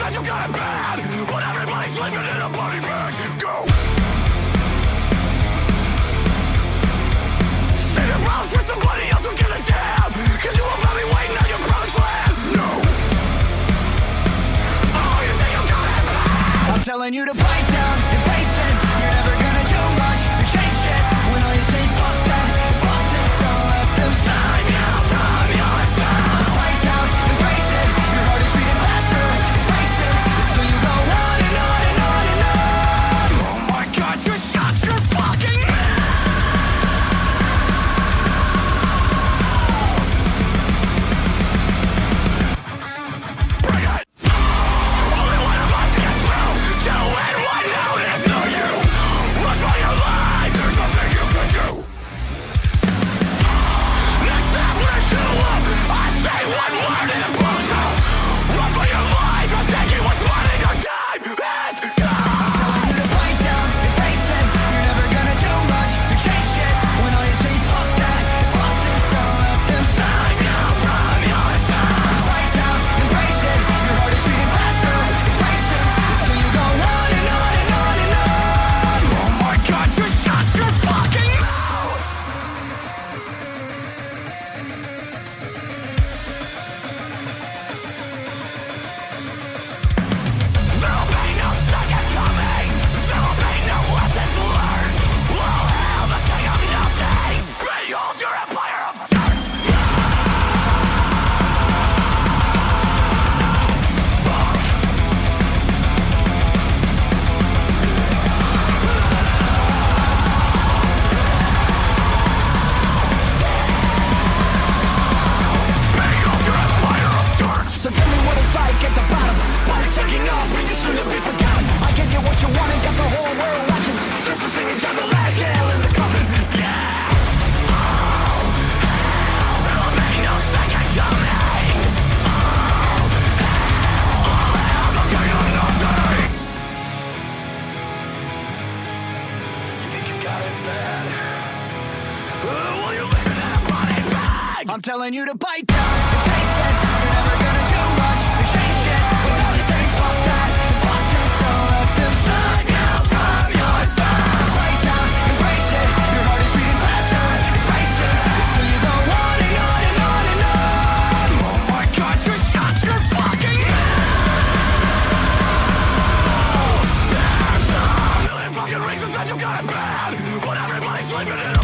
said you got it bad, but everybody's living in a body bag. Go! Save your problems for somebody else who gives a damn, cause you won't let me waiting on your promised land. No! Oh, you say you got it bad. I'm telling you to bite down and face it. You're never gonna do much to change shit. When all you say is fuck that, fuck this, don't let them sign you. Time your sound. Bite down, embrace it. Your heart is beating faster. Face it. Still you go on and on and on and on. Oh my god, you shot your fucking mouth! Bring it! Only one of us gets through. Two and one out, and it's not you. Run for your life, there's nothing you can do. Next time when I show up, I say one word and it blows up. Run for your life, I'm taking what's mine and your time is gone. You to bite down and face it. You're never gonna do much to change shit. When all you say is fuck that, fuck this, don't let them sign you. Time your sound. Bite down, embrace it. Your heart is beating faster. Face it. Still you go on and on and on and on. Oh my god, you shot your fucking mouth! There'll be no second coming. There'll be no lessons learned. Well, hell, the king of nothing. Behold your empire of dirt. Behold your empire of dirt. So tell me what it's like at the bottom. Why is taking off when you soon to be forgotten? I give you what you want and got the whole world watching. Just to sing each other last nail in the coffin. Yeah. Oh, hell, there'll be no second coming. Oh, hell, the king of nothing. You think you got it bad? Well, you live in a body bag. I'm telling you to bite down and taste it. You're never gonna do much to change shit. When all you say is fuck that, fuck this, don't let them sign you. Time your sound. Bite down, embrace it. Your heart is beating faster. Face it. Still you go on and on and on and on. Oh my god, you shot your fucking mouth! There's a million fucking reasons that you got it bad, but everybody's living in